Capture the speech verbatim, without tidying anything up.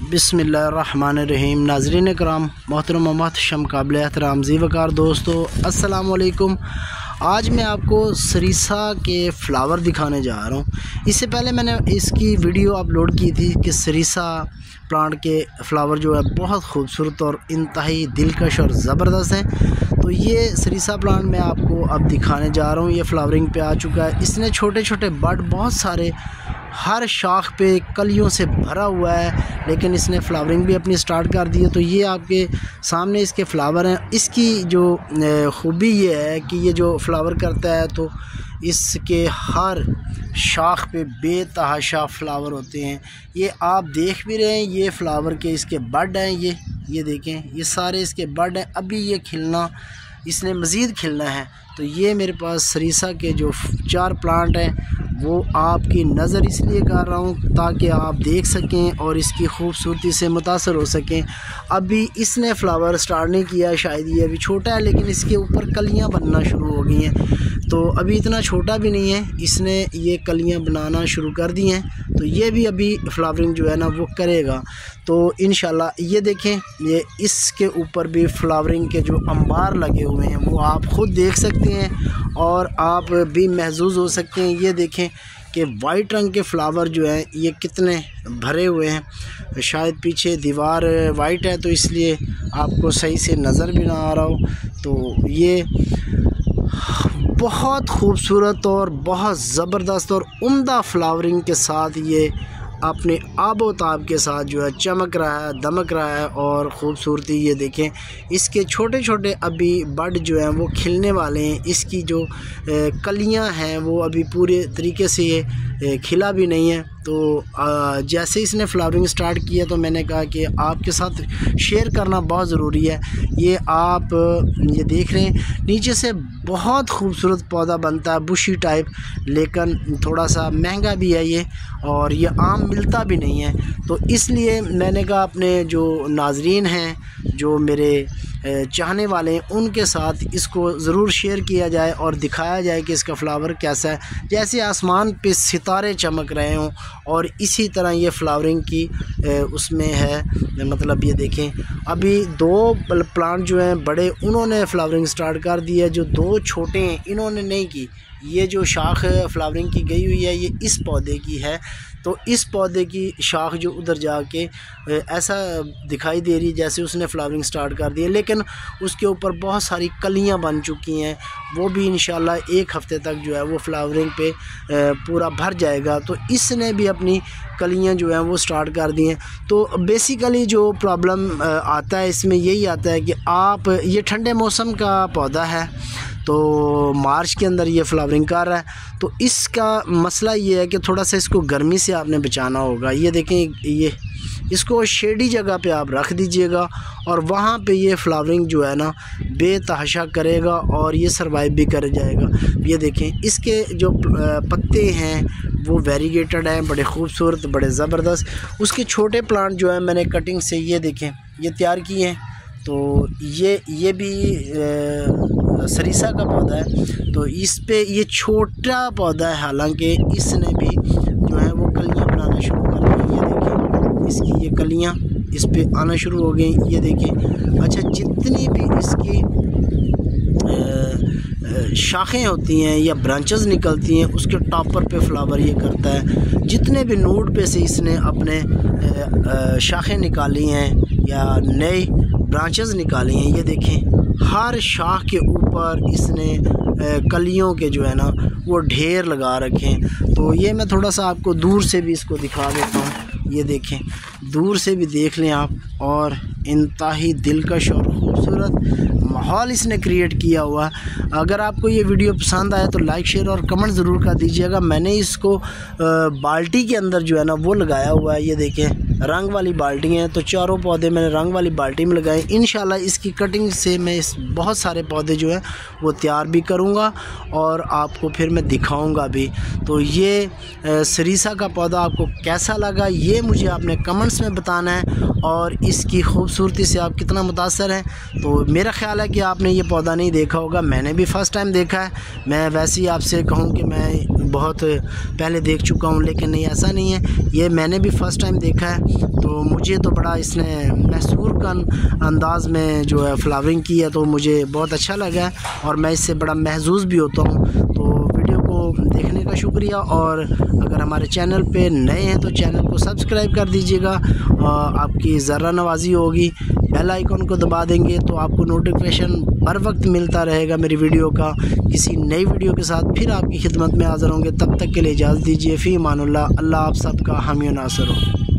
बिस्मिल्लाहिर्रहमानिर्रहीम। नाज़रीन कराम, मोहतरम मोहतशम काबिल एहतराम ज़ी वक़ार दोस्तों, अस्सलाम वालेकुम। आज मैं आपको सरीसा के फ़्लावर दिखाने जा रहा हूँ। इससे पहले मैंने इसकी वीडियो अपलोड की थी कि सरीसा प्लांट के फ़्लावर जो है बहुत खूबसूरत और इंतहाई दिलकश और ज़बरदस्त हैं। तो ये सरीसा प्लांट मैं आपको अब दिखाने जा रहा हूँ। ये फ्लावरिंग पे आ चुका है। इसने छोटे छोटे बड बहुत सारे, हर शाख पे कलियों से भरा हुआ है, लेकिन इसने फ्लावरिंग भी अपनी स्टार्ट कर दी है। तो ये आपके सामने इसके फ़्लावर हैं। इसकी जो खूबी ये है कि ये जो फ्लावर करता है तो इसके हर शाख पे बेतहाशा फ्लावर होते हैं। ये आप देख भी रहे हैं, ये फ्लावर के इसके बड हैं। ये ये देखें, ये सारे इसके बड हैं। अभी ये खिलना, इसने मज़ीद खिलना है। तो ये मेरे पास सरीसा के जो चार प्लांट हैं वो आपकी नज़र इसलिए कर रहा हूँ ताकि आप देख सकें और इसकी खूबसूरती से मुतासर हो सकें। अभी इसने फ्लावर स्टार्ट नहीं किया, शायद ये अभी छोटा है, लेकिन इसके ऊपर कलियाँ बनना शुरू हो गई हैं। तो अभी इतना छोटा भी नहीं है, इसने ये कलियाँ बनाना शुरू कर दी हैं। तो ये भी अभी फ्लावरिंग जो है ना वो करेगा। तो इंशाल्लाह ये देखें, ये इसके ऊपर भी फ्लावरिंग के जो अंबार लगे हुए हैं वो आप ख़ुद देख सकते हैं और आप भी महसूस हो सकते हैं। ये देखें कि वाइट रंग के फ्लावर जो हैं ये कितने भरे हुए हैं। शायद पीछे दीवार वाइट है तो इसलिए आपको सही से नज़र भी ना आ रहा हो। तो ये बहुत खूबसूरत और बहुत ज़बरदस्त और उम्दा फ्लावरिंग के साथ ये अपने आबो ताब के साथ जो है चमक रहा है, दमक रहा है। और ख़ूबसूरती ये देखें, इसके छोटे छोटे अभी बड जो हैं वो खिलने वाले हैं। इसकी जो कलियां हैं वो अभी पूरे तरीके से ये खिला भी नहीं है। तो जैसे इसने फ्लावरिंग स्टार्ट किया तो मैंने कहा कि आपके साथ शेयर करना बहुत ज़रूरी है। ये आप ये देख रहे हैं, नीचे से बहुत खूबसूरत पौधा बनता है, बुशी टाइप, लेकिन थोड़ा सा महंगा भी है ये, और ये आम मिलता भी नहीं है। तो इसलिए मैंने कहा अपने जो नाजरीन हैं, जो मेरे चाहने वाले हैं, उनके साथ इसको ज़रूर शेयर किया जाए और दिखाया जाए कि इसका फ्लावर कैसा है। जैसे आसमान पे सितारे चमक रहे हों और इसी तरह ये फ्लावरिंग की उसमें है। मतलब ये देखें, अभी दो प्लांट जो हैं बड़े, उन्होंने फ्लावरिंग स्टार्ट कर दी है। जो दो छोटे हैं इन्होंने नहीं की। ये जो शाख फ्लावरिंग की गई हुई है ये इस पौधे की है। तो इस पौधे की शाख जो उधर जाके ऐसा दिखाई दे रही जैसे उसने फ्लावरिंग स्टार्ट कर दी है, लेकिन उसके ऊपर बहुत सारी कलियां बन चुकी हैं। वो भी इंशाल्लाह एक हफ़्ते तक जो है वो फ्लावरिंग पे पूरा भर जाएगा। तो इसने भी अपनी कलियां जो हैं वो स्टार्ट कर दी हैं। तो बेसिकली जो प्रॉब्लम आता है इसमें यही आता है कि आप, ये ठंडे मौसम का पौधा है तो मार्च के अंदर ये फ्लावरिंग कर रहा है। तो इसका मसला ये है कि थोड़ा सा इसको गर्मी से आपने बचाना होगा। ये देखें, ये इसको शेडी जगह पे आप रख दीजिएगा और वहाँ पे ये फ्लावरिंग जो है ना बेतहाशा करेगा और ये सर्वाइव भी कर जाएगा। ये देखें, इसके जो पत्ते हैं वो वेरीगेटेड हैं, बड़े खूबसूरत, बड़े ज़बरदस्त। उसके छोटे प्लांट जो है मैंने कटिंग से ये देखें ये तैयार किए हैं। तो ये ये भी आ, सरीसा का पौधा है। तो इस पे ये छोटा पौधा है, हालांकि इसने भी जो है वो कलियां बनाना शुरू कर दी। ये देखें, इसकी ये कलियां इस पे आना शुरू हो गई। ये देखें, अच्छा, जितनी भी इसकी शाखें होती हैं या ब्रांचेस निकलती हैं उसके टॉपर पे फ्लावर ये करता है। जितने भी नोड पे से इसने अपने शाखें निकाली हैं या नए ब्रांचेस निकाली हैं, ये देखें हर शाख के ऊपर इसने कलियों के जो है ना वो ढेर लगा रखे हैं। तो ये मैं थोड़ा सा आपको दूर से भी इसको दिखा देता हूँ। ये देखें, दूर से भी देख लें आप, और इंतहाई दिलकश और ख़ूबसूरत माहौल इसने क्रिएट किया हुआ है। अगर आपको ये वीडियो पसंद आए तो लाइक, शेयर और कमेंट ज़रूर कर दीजिएगा। मैंने इसको बाल्टी के अंदर जो है ना वो लगाया हुआ है। ये देखें, रंग वाली बाल्टी हैं, तो चारों पौधे मैंने रंग वाली बाल्टी में लगाए। इंशाल्लाह इसकी कटिंग से मैं इस बहुत सारे पौधे जो हैं वो तैयार भी करूँगा और आपको फिर मैं दिखाऊँगा भी। तो ये सरीसा का पौधा आपको कैसा लगा ये मुझे आपने कमेंट्स में बताना है, और इसकी खूबसूरती से आप कितना मुतासर हैं। तो मेरा ख्याल है कि आपने ये पौधा नहीं देखा होगा, मैंने भी फ़र्स्ट टाइम देखा है। मैं वैसे ही आपसे कहूँ कि मैं बहुत पहले देख चुका हूँ, लेकिन नहीं ऐसा नहीं है, ये मैंने भी फ़र्स्ट टाइम देखा है। तो मुझे तो बड़ा इसने मैसूर का अंदाज़ में जो है फ्लावरिंग की है, तो मुझे बहुत अच्छा लगा है और मैं इससे बड़ा महसूस भी होता हूँ। तो वीडियो को देखने का शुक्रिया, और अगर हमारे चैनल पे नए हैं तो चैनल को सब्सक्राइब कर दीजिएगा। आपकी ज़रा नवाजी होगी, बेल आइकन को दबा देंगे तो आपको नोटिफिकेशन हर वक्त मिलता रहेगा मेरी वीडियो का। किसी नई वीडियो के साथ फिर आपकी खिदमत में हाज़िर होंगे, तब तक के लिए इजाज़त दीजिए। फ़ी अमानुल्लाह। अल्लाह आप सबका हामी नासर हो।